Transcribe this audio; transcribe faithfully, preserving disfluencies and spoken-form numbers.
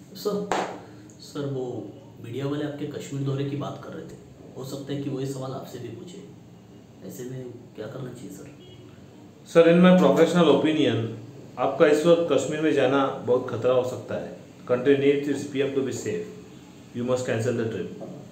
Sir sir वो media वाले आपके कश्मीर दौरे की बात कर रहे थे, हो सकता है कि वही सवाल आपसे भी पूछे। ऐसे में क्या करना चाहिए sir? Sir in my professional opinion आपका इस वक्त कश्मीर में जाना बहुत खतरा हो सकता है। Country needs its PM to be safe. You must cancel the trip.